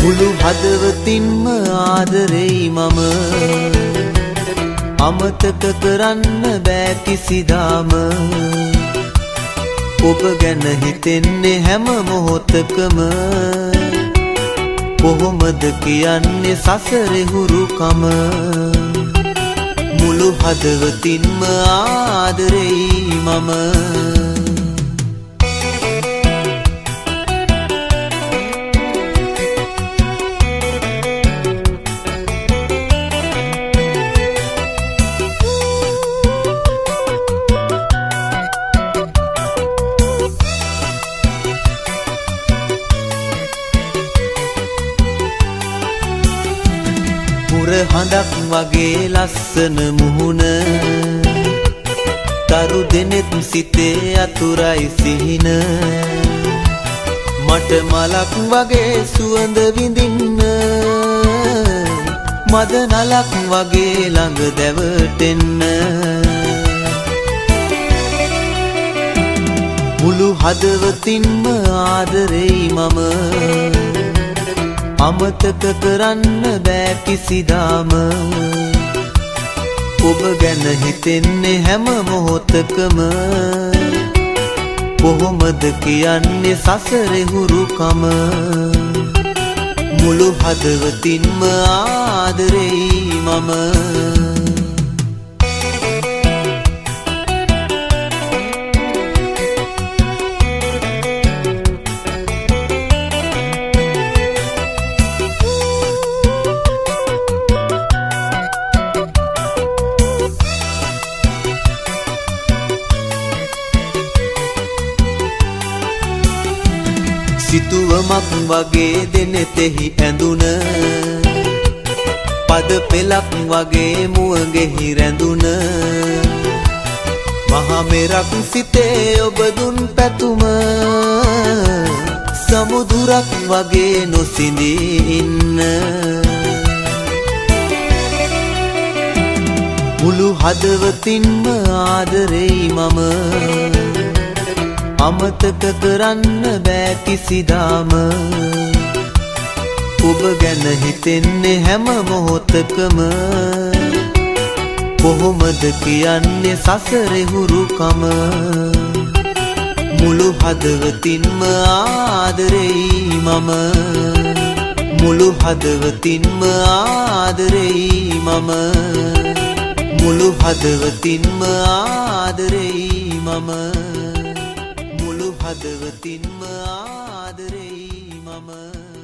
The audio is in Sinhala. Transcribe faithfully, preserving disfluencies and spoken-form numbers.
මුළු හදවතින්ම ආදරෙයි මම අමතක කරන්න බෑ කිසිදාම ඔබ ගැන හිතෙන්නේ හැම මොහොතකම කොහොමද කියන්නේ සසරේ හුරුකම මුළු හදවතින්ම ආදරෙයි මම හඳක් වගේ ලස්සන මුහුණ තරු දෙනෙත් සිතේ අතුරයි සිහින මට මලක් වගේ සුවඳ විඳින්න මද නලක් වගේ ළඟ දැවටෙන්න මුළු හදවතින්ම ආදරෙයි මම අමතක කරන්න බෑ කිසිදාම ඔබ ගැන හිතෙන්නේ හැම මොහොතකම කොහොමද කියන්නේ සසරේ හුරුකම මුළු හදවතින්ම ආදරෙයි මම සිතුවමක් වගේ දෙනෙතෙහි ඇඳුන පද පෙලක් වගේ මුවගෙහි රැඳුන මහා මෙරක් සිතේ ඔබ දුන් පැතුම සමුදුරක් වගේ නොසිඳී ඉන්න මුළු හදවතින්ම ආදරෙයි මම අමතක කරන්න බෑ කිසිදාම ඔබ ගැන හිතෙන්නේ හැම මොහොතකම කොහොමද කියන්නේ සසරේ හුරුකම මුළු හදවතින්ම ආදරෙයි මම මුළු හදවතින්ම ආදරෙයි මම මුළු හදවතින්ම ආදරෙයි මම හදවතින්ම ආදරෙයි මම